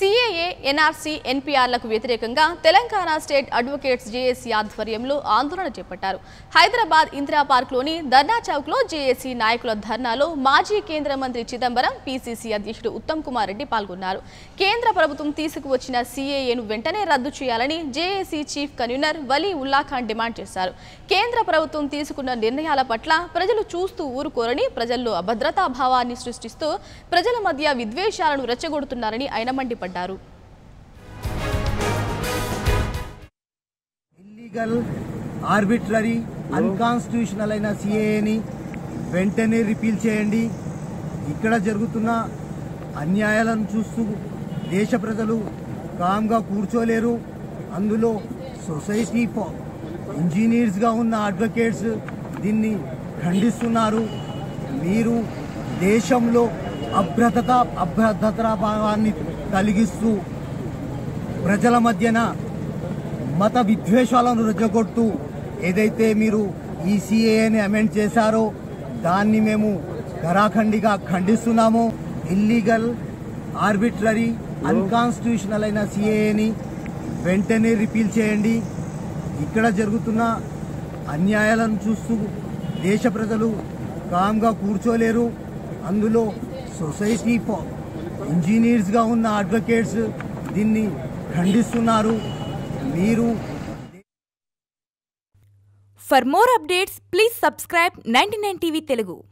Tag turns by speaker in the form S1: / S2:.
S1: CAA, NRC, NPRలకు వ్యతిరేకంగా Telangana state advocates JAC ఆధ్వర్యంలో ఆందోళన చేపట్టారు. హైదరాబాద్ ఇందిరా పార్క్లోని ధర్నా చౌక్లో జేఏసీ నాయకుల ధర్నాలో మాజీ కేంద్ర మంత్రి చిదంబరం, PCC అధ్యక్షుడు ఉత్తమ్ కుమార్ రెడ్డి పాల్గొన్నారు. కేంద్ర ప్రభుత్వం తీసుకువచ్చిన CAAను వెంటనే రద్దు చేయాలని JAC chief convener Wali Ullah Khan demand చేశారు. కేంద్ర ప్రభుత్వం తీసుకున్న నిర్ణయాల పట్ల ప్రజలు చూస్తూ ఊరుకోరని, ప్రజల్లో అభద్రతా భావాన్ని సృష్టిస్తూ ప్రజల మధ్య విద్వేషాలను రెచ్చగొడుతున్నారని ఆయన మండిపడ్డారు.
S2: ఇల్లీగల్, ఆర్బిట్రరీ, అన్కాన్స్టిట్యూషనల్ అయిన CAAని వెంటనే రిపీల్ చేయండి. ఇక్కడ జరుగుతున్న అన్యాయాలను చూస్తూ దేశ ప్రజలు కామ్గా కూర్చోలేరు. అందులో సొసైటీ ఇంజనీర్స్గా ఉన్న అడ్వకేట్స్ దీన్ని ఖండిస్తున్నారు. మీరు దేశంలో అభద్రతా భావాన్ని కలిగిస్తూ ప్రజల మధ్యన మత విద్వేషాలను రెచ్చగొడుతూ ఏదైతే మీరు ఈ CAAని అమెండ్ చేశారో దాన్ని మేము ఘరాఖండిగా ఖండిస్తున్నాము. ఇల్లీగల్, ఆర్బిట్రరీ, అన్కాన్స్టిట్యూషనల్ అయిన CAAని వెంటనే రిపీల్ చేయండి. ఇక్కడ జరుగుతున్న అన్యాయాలను చూస్తూ దేశ ప్రజలు కామ్గా కూర్చోలేరు. అందులో సొసైటీ ఇంజనీర్స్గా ఉన్న అడ్వకేట్స్ దీన్ని ఖండిస్తున్నారు. మీరు
S3: For more updates, please subscribe 99 TV Telugu.